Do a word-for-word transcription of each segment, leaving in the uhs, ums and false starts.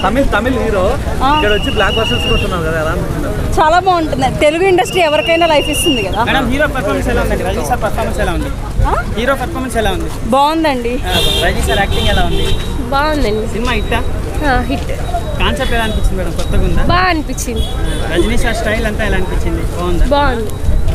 Tamil Tamil hero ఇక్కడ వచ్చి black busters కొడుతున్నారు కదా, ఎలా అనిపించింది? చాలా బాగుంటుంది. తెలుగు ఇండస్ట్రీ ఎవరికైనా లైఫ్ ఇస్తుంది కదా. మేడం హీరో పర్ఫార్మెన్స్ ఎలా ఉంది? రజనీ సార్ పర్ఫార్మెన్స్ ఎలా ఉంది? హీరో పర్ఫార్మెన్స్ ఎలా ఉంది? బాగుందండి. రజనీ సార్ యాక్టింగ్ ఎలా ఉంది? బాగుందండి. సినిమా హిట్టా? హిట్. కాన్సెప్ట్ ఎలా అనిపించింది మేడం? కొత్తగా ఉందా? బాగా అనిపించింది. రజనీ సార్ స్టైల్ అంతా ఎలా అనిపించింది? బాగుందా? బాగుంది.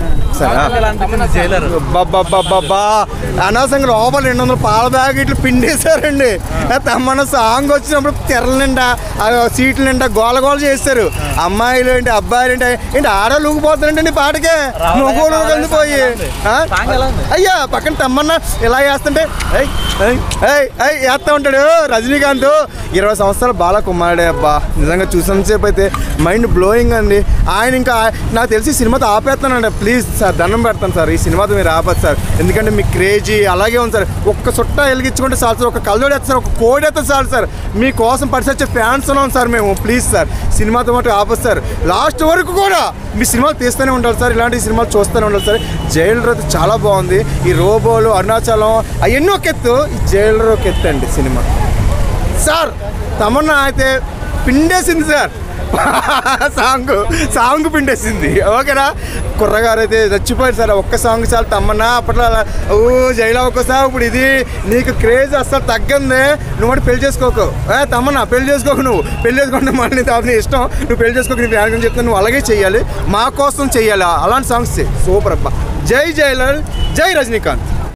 అనవసరంగా లోపల రెండు వందల పాల బ్యాగ్ ఇట్లా పిండేశారండి. మన సాంగ్ వచ్చినప్పుడు తెరల నిండా సీట్ల నిండా గోల గోల చేస్తారు. అమ్మాయిలు ఏంటి అబ్బాయిలు ఏంటి ఏంటి ఆడవాళ్ళు ఊగిపోతారంటండి పాటకే మొగోలు కలిసిపోయి. అయ్యా పక్కన తమ్మన్న ఇలా వేస్తుంటే వేస్తా ఉంటాడు రజనీకాంత్. ఇరవై సంవత్సరాలు బాల కుమారుడే అబ్బా, నిజంగా చూసినంతసేపు అయితే మైండ్ బ్లోయింగ్ అండి. ఆయన ఇంకా నాకు తెలిసి సినిమాతో ఆపేస్తానండి. ప్లీజ్ సార్ దండం పెడతాను సార్, ఈ సినిమాతో మీరు ఆపచ్చు సార్. ఎందుకంటే మీకు క్రేజీ అలాగే ఉంది సార్. ఒక్క చుట్ట వెలిగించుకుంటే చాలు సార్, ఒక కళ్ళోడు ఎత్తారు, ఒక కోడి ఎత్తారు చాలు సార్. మీకోసం పరిసొచ్చే ఫ్యాన్స్ ఉన్నాం సార్ మేము. ప్లీజ్ సార్ సినిమాతో మటు ఆపచ్చు సార్. లాస్ట్ వరకు కూడా మీ సినిమాలు తీస్తూనే ఉండాలి సార్, ఇలాంటి సినిమాలు చూస్తూనే ఉండాలి సార్. జైలర్ అయితే చాలా బాగుంది. ఈ రోబోలు అరుణాచలం అవన్నీ ఒక ఎత్తు, ఈ జైలర్ ఒక ఎత్తు అండి సినిమా. సార్ తమన్నా అయితే పిండేసింది సార్, సాంగ్ సాంగ్ పిండేసింది. ఓకేనా, కుర్రగారు అయితే చచ్చిపోయారు సార్. ఒక్క సాంగ్ చాలు తమ్మన్నా. అప్పట్లో ఓ జైలా ఒక్కసారి ఇప్పుడు ఇది నీకు క్రేజ్ అసలు తగ్గింది. నువ్వు కూడా పెళ్లి చేసుకోకు. తమ్మన్నా పెళ్లి చేసుకోకు, నువ్వు పెళ్లి చేసుకుంటే మళ్ళీ నీ ఇష్టం, నువ్వు పెళ్లి చేసుకోకు. నీ ఫ్యాన్ చెప్తాను, నువ్వు అలాగే చెయ్యాలి, మా కోసం చెయ్యాలి. అలాంటి సాంగ్స్ సూపర్ అబ్బా. జై జైలర్, జై రజనీకాంత్.